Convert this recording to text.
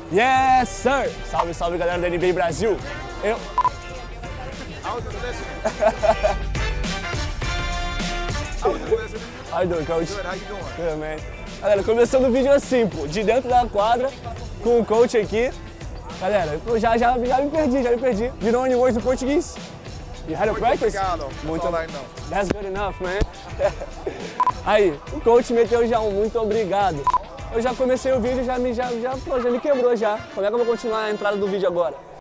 Yes, sir! Salve, salve, galera da NBA Brasil! Eu... How you doing, coach? Good, how you doing? Good, man. Galera, começando o vídeo assim, pô, de dentro da quadra, com o coach aqui. Galera, eu já me perdi. You know any words in Portuguese? You had a practice? Muito obrigado. That's good enough, man. Aí, o coach meteu já um muito obrigado. Eu já comecei o vídeo, já me quebrou já. Como é que eu vou continuar a entrada do vídeo agora?